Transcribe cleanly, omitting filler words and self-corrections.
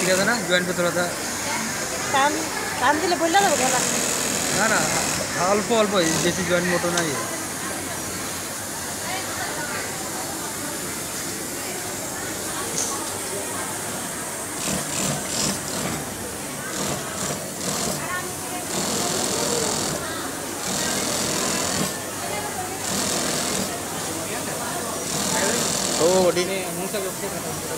ठीक है ना जॉइंट पे थोड़ा सा काम काम दिले बोलला ना बोला ना ना अल्प अल्प बेसी जॉइंट मोटो ना ये ओ बॉडी ने मुंह से